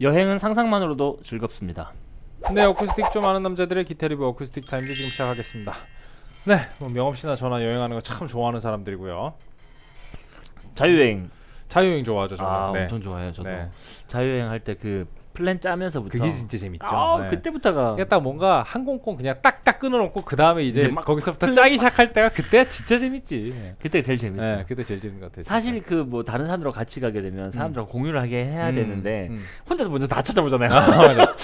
여행은 상상만으로도 즐겁습니다. 네, 어쿠스틱 좀 아는 남자들의 기타 리뷰 어쿠스틱 타임즈 지금 시작하겠습니다. 네, 뭐 명업시나 저나 여행하는 거 참 좋아하는 사람들이고요. 자유여행 좋아하죠, 저는. 네. 엄청 좋아해요, 저도. 네. 자유여행 할 때 그 플랜 짜면서부터 그게 진짜 재밌죠. 네. 그때부터가 이게 딱 뭔가 항공권 그냥 딱딱 끊어놓고 그 다음에 이제 막 거기서부터 짜기 시작할 때가 그때가 진짜 재밌지. 네. 그때 제일 재밌어요. 네, 그때 제일 재밌는 것 같아요. 사실 그 뭐 다른 사람들하고 같이 가게 되면 사람들하고 공유를 하게 해야 되는데 혼자서 먼저 다 찾아보잖아요. 맞아.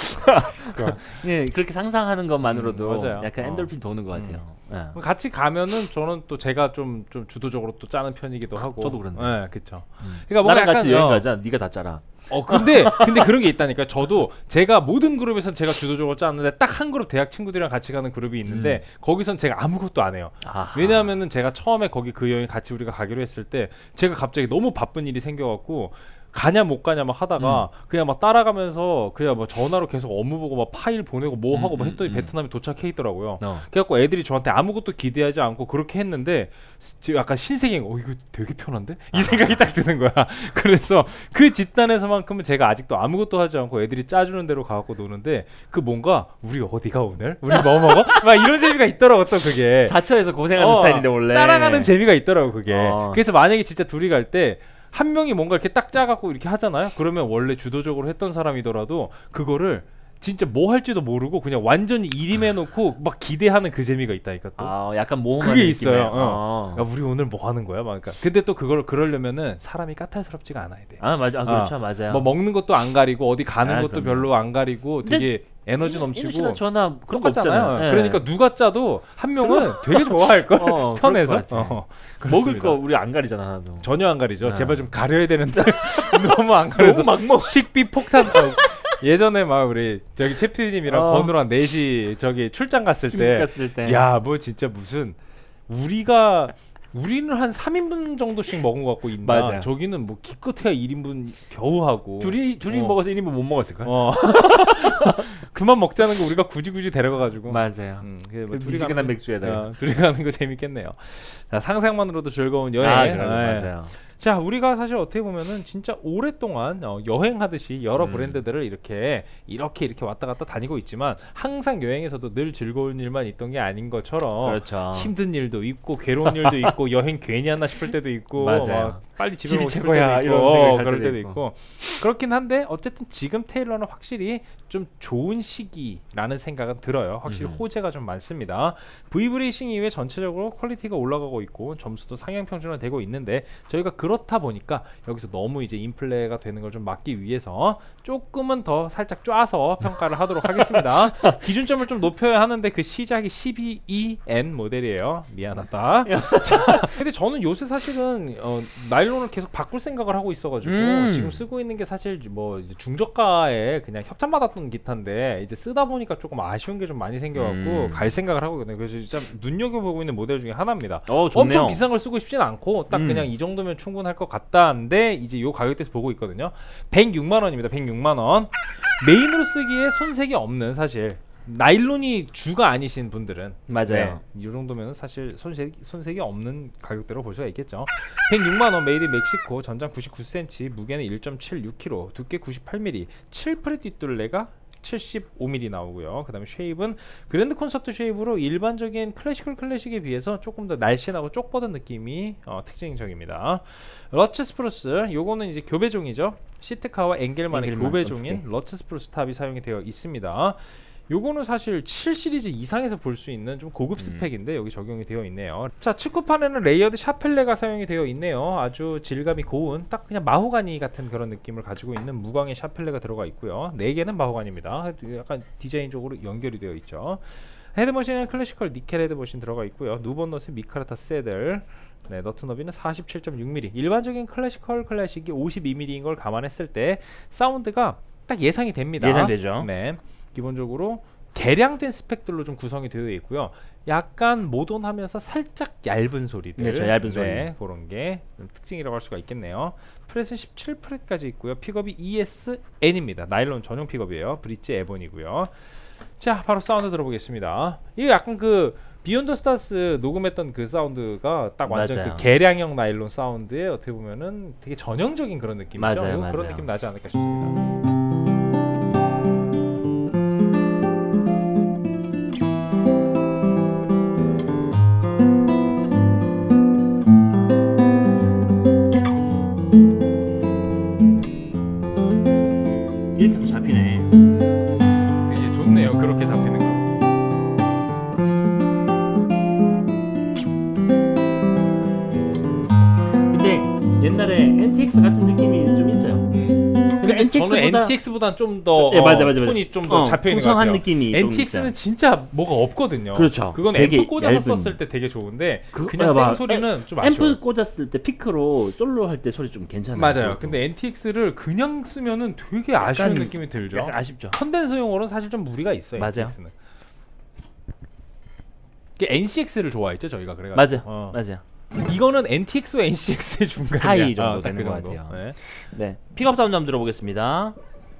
예, 그렇게 상상하는 것만으로도 맞아요. 약간 엔돌핀 도는 것 같아요. 예. 같이 가면은 저는 또 제가 좀 주도적으로 또 짜는 편이기도 하고. 저도 그런데. 네, 그렇죠. 그러니까 뭔가 나랑 같이 약간, 여행 가자. 네가 다 짜라. 근데 그런 게 있다니까. 저도 제가 모든 그룹에선 제가 주도적으로 짰는데 딱 한 그룹 대학 친구들이랑 같이 가는 그룹이 있는데 거기선 제가 아무것도 안 해요. 아하. 왜냐하면은 제가 처음에 거기 그 여행 같이 우리가 가기로 했을 때 제가 갑자기 너무 바쁜 일이 생겨갖고 가냐 못 가냐 막 하다가 그냥 막 따라가면서 그냥 뭐 전화로 계속 업무 보고 막 파일 보내고 뭐 하고 막 했더니 베트남에 도착해 있더라고요. 그래갖고 애들이 저한테 아무것도 기대하지 않고 그렇게 했는데 약간 신세계인 거 이거 되게 편한데? 이 생각이 딱 드는 거야. 그래서 그 집단에서만큼은 제가 아직도 아무것도 하지 않고 애들이 짜주는 대로 가갖고 노는데 그 뭔가 우리 어디가 오늘? 우리 뭐 먹어? 막 이런 재미가 있더라고. 또 그게 자처해서 고생하는 스타일인데 원래 따라가는 재미가 있더라고 그게. 그래서 만약에 진짜 둘이 갈 때 한 명이 뭔가 이렇게 딱 짜갖고 이렇게 하잖아요. 그러면 원래 주도적으로 했던 사람이더라도 그거를 진짜 뭐 할지도 모르고 그냥 완전히 일임해놓고 막 기대하는 그 재미가 있다니까 또. 약간 모험하는 그게 느낌이에요. 있어요. 야, 우리 오늘 뭐 하는 거야? 막 그러니까. 근데 또 그러려면은 사람이 까탈스럽지가 않아야 돼. 맞아. 그렇죠. 맞아요. 뭐 먹는 것도 안 가리고 어디 가는 것도 그럼요. 별로 안 가리고 되게 에너지 넘치고 저나 그런 거 똑같잖아요. 없잖아요. 그러니까 누가 짜도 한 명은 되게 좋아할 걸. 편해서. 먹을 거 우리 안 가리잖아. 하나도. 전혀 안 가리죠. 제발 좀 가려야 되는데 너무 안 가려서 막 식비 폭탄. 예전에 막 우리 저기 최 PD님이랑 건우랑 넷이 저기 출장 갔을 때 야 뭐 진짜 무슨 우리는 한 3인분 정도씩 먹은 것 같고 있나. 맞아요. 저기는 뭐 기껏해야 1인분 겨우 하고 둘이 먹어서 1인분 못 먹었을걸? 그만 먹자는 거 우리가 굳이 데려가가지고. 맞아요. 뭐 미지근한 맥주에다가 둘이 가는 거 재밌겠네요. 자, 상상만으로도 즐거운 여행. 맞아요. 자, 우리가 사실 어떻게 보면은 진짜 오랫동안 여행하듯이 여러 브랜드들을 이렇게 왔다 갔다 다니고 있지만 항상 여행에서도 늘 즐거운 일만 있던 게 아닌 것처럼 그렇죠. 힘든 일도 있고 괴로운 일도 있고 여행 괜히 왔나 싶을 때도 있고 맞아요. 빨리 집에 오고 싶을 최고야, 때도 있고 그럴 때도 있고 그렇긴 한데 어쨌든 지금 테일러는 확실히 좀 좋은 시기라는 생각은 들어요. 확실히 호재가 좀 많습니다. V브레이싱 이후에 전체적으로 퀄리티가 올라가고 있고 점수도 상향 평준화 되고 있는데 저희가 그렇다 보니까 여기서 너무 이제 인플레가 되는 걸 좀 막기 위해서 조금은 더 살짝 쪼아서 평가를 하도록 하겠습니다. 기준점을 좀 높여야 하는데 그 시작이 12EN 모델이에요. 미안하다. 자, 근데 저는 요새 사실은 나일론을 계속 바꿀 생각을 하고 있어가지고 지금 쓰고 있는 게 사실 뭐 이제 중저가에 그냥 협찬받았던 기타인데 이제 쓰다 보니까 조금 아쉬운 게 좀 많이 생겨갖고 갈 생각을 하고 있거든요. 그래서 진짜 눈여겨보고 있는 모델 중에 하나입니다. 엄청 비싼 걸 쓰고 싶진 않고 딱 그냥 이 정도면 충분할 것 같다는데 이제 요 가격대에서 보고 있거든요. 106만 원입니다. 106만 원. 메인으로 쓰기에 손색이 없는 사실 나일론이 주가 아니신 분들은 맞아요. 이 정도면 사실 손색이 없는 가격대로 볼 수가 있겠죠. 106만 원 메이드 멕시코 전장 99cm 무게는 1.76kg 두께 98mm 7프렛 뒷둘레가 75mm 나오고요. 그 다음에 쉐입은 그랜드 콘서트 쉐입으로 일반적인 클래식에 비해서 조금 더 날씬하고 쪽 뻗은 느낌이 특징적입니다. 러츠 스프루스 요거는 이제 교배종이죠. 시트카와 앵겔만의 교배종인 러츠 스프루스 탑이 사용이 되어 있습니다. 요거는 사실 7 시리즈 이상에서 볼 수 있는 좀 고급 스펙인데 여기 적용이 되어 있네요. 자, 측구판에는 레이어드 샤펠레가 사용이 되어 있네요. 아주 질감이 고운 딱 그냥 마호가니 같은 그런 느낌을 가지고 있는 무광의 샤펠레가 들어가 있고요. 4개는 마호가니입니다. 약간 디자인적으로 연결이 되어 있죠. 헤드머신에는 클래시컬 니켈 헤드머신 들어가 있고요. 누번넛은 미카라타 세들. 네, 너트 너비는 47.6mm. 일반적인 클래식이 52mm인 걸 감안했을 때 사운드가 딱 예상이 됩니다. 예상되죠. 네. 기본적으로 개량된 스펙들로 좀 구성이 되어 있고요. 약간 모던하면서 살짝 얇은 소리들. 그렇죠, 얇은 소리. 네, 그런 게 특징이라고 할 수가 있겠네요. 프렛은 17프렛까지 있고요. 픽업이 ESN입니다. 나일론 전용 픽업이에요. 브릿지 에본이고요. 자, 바로 사운드 들어보겠습니다. 이게 약간 그 비욘드 스타스 녹음했던 그 사운드가 딱 완전 맞아요. 그 개량형 나일론 사운드에 어떻게 보면은 되게 전형적인 그런 느낌이죠. 맞아요. 그런 느낌 나지 않을까 싶습니다. 그렇게 잡히는 거. 근데 옛날에 NTX 같은 느낌이 좀 있어요. 근데 저는 NTX보다는 좀 더 맞아. 톤이 좀 더 잡혀 있는 것 같아요. 느낌이 NTX는 진짜 뭐가 없거든요. 그렇죠. 그건 앰프 꽂아서 썼을 때 되게 좋은데 그냥 센 소리는 좀 아쉬워요. 앰프 꽂았을 때 피크로 솔로 할 때 소리 좀 괜찮아요. 맞아요. 근데 NTX를 그냥 쓰면은 되게 아쉬운 느낌이 들죠. 약간 아쉽죠. 컨덴서용으로는 사실 좀 무리가 있어요. 맞아요. NTX는. NCX를 좋아했죠 저희가 그래가지고. 맞아요. 이거는 NTX와 NCX의 중간 사이 정도 되는 것 같아요. 네, 픽업 사운드 한번 들어보겠습니다.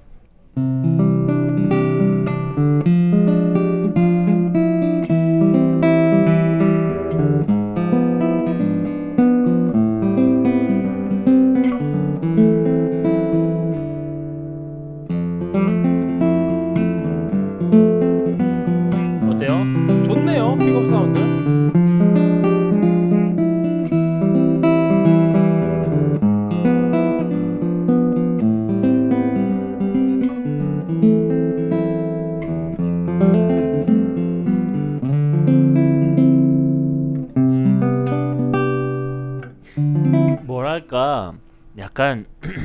어때요? 좋네요. 픽업 사운드. 뭐랄까 약간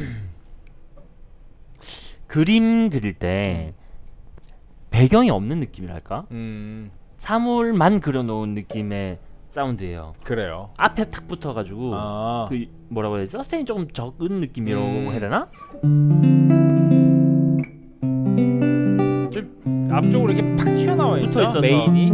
그림 그릴 때 배경이 없는 느낌이랄까? 사물만 그려놓은 느낌의 사운드예요. 그래요. 앞에 탁 붙어가지고 그 뭐라고 해야 되지? 서스테인이 조금 적은 느낌이라고 해야 되나? 좀 앞쪽으로 이렇게 팍 튀어나와 있죠. 붙어있어서. 메인이.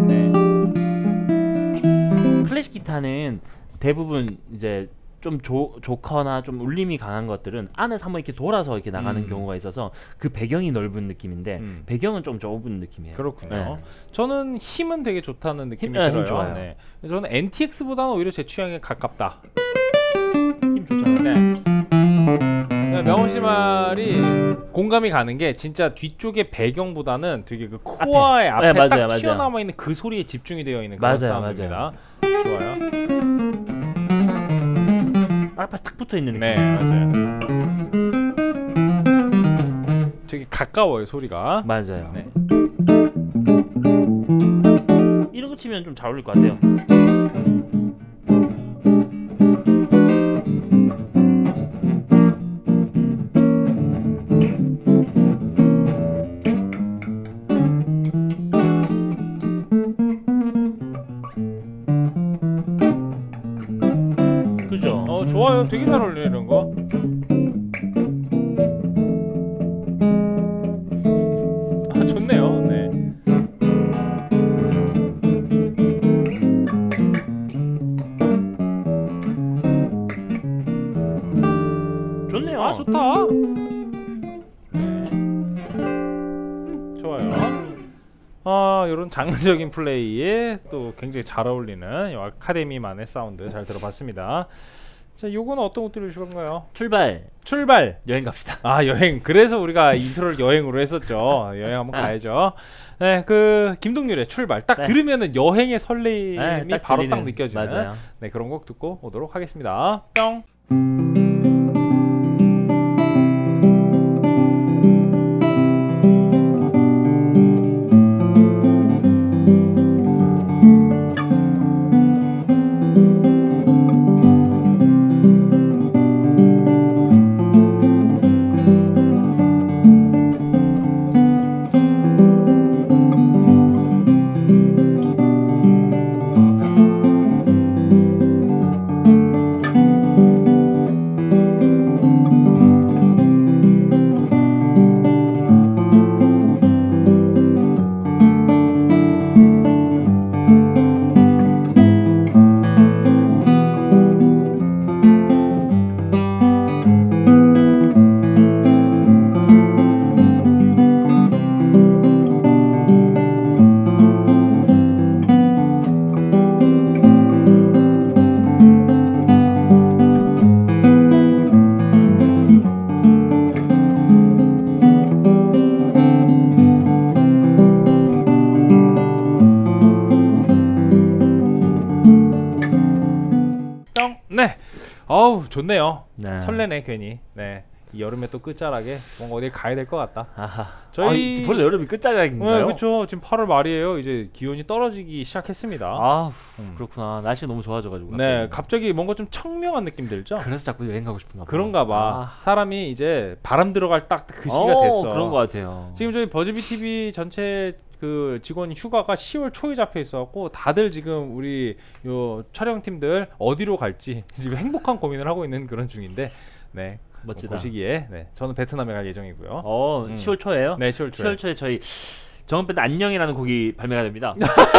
클래식 기타는 대부분 이제 좀 좋거나 좀 울림이 강한 것들은 안에서 한번 이렇게 돌아서 이렇게 나가는 경우가 있어서 그 배경이 넓은 느낌인데 배경은 좀 좁은 느낌이에요. 그렇군요. 네. 저는 힘은 되게 좋다는 느낌이 들어요. 좋아요. 네. 저는 NTX보다는 오히려 제 취향에 가깝다. 힘 좋잖아요. 네. 명호 씨 말이 공감이 가는 게 진짜 뒤쪽의 배경보다는 되게 그 코어의 앞에 딱 맞아요. 튀어나와 있는 그 소리에 집중이 되어 있는 그런 사운드입니다. 좋아요. 앞에 탁 붙어 있는 느낌. 네, 맞아요. 되게 가까워요 소리가. 맞아요. 네. 이런 거 치면 좀 잘 어울릴 것 같아요. 그죠? 좋아요. 되게 잘 어울리네 이런 거. 좋네요. 네. 좋네요. 좋다. 네. 좋아요. 이런 장르적인 플레이에 또 굉장히 잘 어울리는 이 아카데미만의 사운드 잘 들어봤습니다. 자, 요거는 어떤 것들을 주실까요? 출발. 여행 갑시다. 여행. 그래서 우리가 인트로를 여행으로 했었죠. 여행 한번 가야죠. 네, 그 김동률의 출발. 딱 들으면은 여행의 설렘이 바로 딱 느껴지는. 맞아요. 네, 그런 곡 듣고 오도록 하겠습니다. 뿅. 네. 어우, 좋네요. 네. 설레네 괜히. 네. 이 여름에 또 끝자락에 뭔가 어딜 가야 될 것 같다. 아하. 저희 벌써 여름이 끝자락인가요? 네, 그렇죠. 지금 8월 말이에요. 이제 기온이 떨어지기 시작했습니다. 아, 그렇구나. 날씨가 너무 좋아져가지고. 네, 갑자기 뭔가 좀 청명한 느낌 들죠? 그래서 자꾸 여행 가고 싶은가 봐. 그런가 봐. 사람이 이제 바람 들어갈 딱 그 시기가 됐어. 그런 것 같아요. 지금 저희 버즈비 TV 전체 그 직원 휴가가 10월 초에 잡혀 있어갖고 다들 지금 우리 요 촬영팀들 어디로 갈지 지금 행복한 고민을 하고 있는 그런 중인데, 네. 멋지다. 보시기에 네, 저는 베트남에 갈 예정이고요. 10월 초에요? 네, 10월 초에. 10월 초에 저희 정은밴드 안녕이라는 곡이 발매가 됩니다.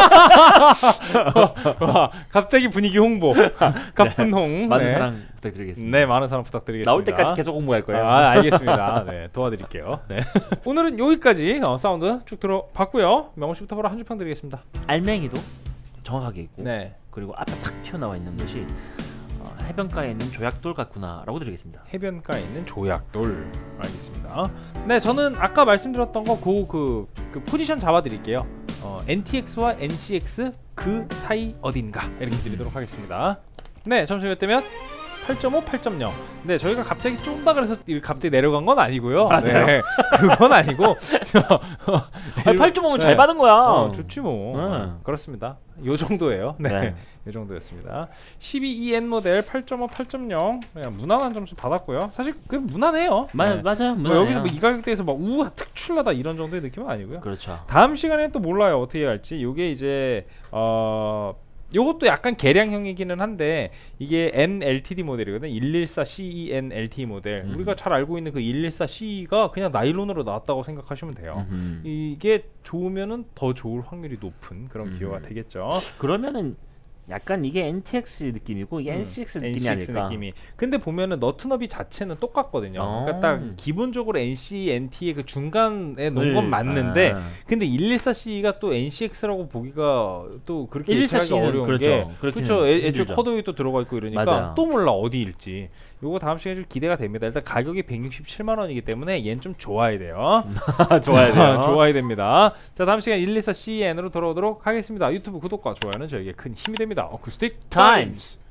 와, 갑자기 분위기 홍보. 갑분홍. 많은 네. 사랑 부탁드리겠습니다. 네, 많은 사랑 부탁드리겠습니다. 나올 때까지 계속 홍보할 거예요. 알겠습니다. 네, 도와드릴게요. 네. 오늘은 여기까지 사운드 쭉 들어봤고요. 명호 씨부터 바로 한 줄 평 드리겠습니다. 알맹이도 정확하게 있고, 네. 그리고 앞에 팍 튀어나와 있는 것이 해변가에 있는 조약돌 같구나라고 드리겠습니다. 해변가에 있는 조약돌. 알겠습니다. 네, 저는 아까 말씀드렸던 거 그 포지션 잡아드릴게요. NTX와 NCX 그 사이 어딘가 이렇게 드리도록 하겠습니다. 네, 점수 몇 대면? 8.5, 8.0. 네, 저희가 갑자기 쫀다 그래서 갑자기 내려간 건 아니고요. 맞아요. 네, 그건 아니고 8.5면 잘 받은 거야. 좋지 뭐. 그렇습니다. 요 정도예요. 네, 요 정도였습니다. 12EN 모델 8.5, 8.0 그냥 무난한 점수 받았고요. 사실 그 무난해요. 맞아요. 뭐 여기서 뭐 이 가격대에서 막 우와 특출나다 이런 정도의 느낌은 아니고요. 그렇죠. 다음 시간에는 또 몰라요 어떻게 할지. 요게 이제 요것도 약간 개량형이기는 한데 이게 NLTD 모델이거든. 114 CEN LTE 모델. 우리가 잘 알고 있는 그 114 CE가 그냥 나일론으로 나왔다고 생각하시면 돼요. 이게 좋으면은 더 좋을 확률이 높은 그런 기어가 되겠죠. 그러면은 약간 이게 NTX 느낌이고 이게 NCX 느낌이 NCX 아닐까. 느낌이. 근데 보면은 너트너비 자체는 똑같거든요. 그러니까 딱 기본적으로 NC, NT의 그 중간에 놓은 건 맞는데 근데 114C가 또 NCX라고 보기가 또 그렇게 예측하기 어려운 게 그렇죠. 애초에 커드웨이 또 들어가 있고 이러니까 맞아요. 또 몰라 어디일지. 요거 다음 시간에 좀 기대가 됩니다. 일단 가격이 167만 원이기 때문에 얘는 좀 좋아야 돼요. 좋아야 돼요. 좋아야 됩니다. 자, 다음 시간 114CN으로 돌아오도록 하겠습니다. 유튜브 구독과 좋아요는 저에게 큰 힘이 됩니다. 어쿠스틱 타임스.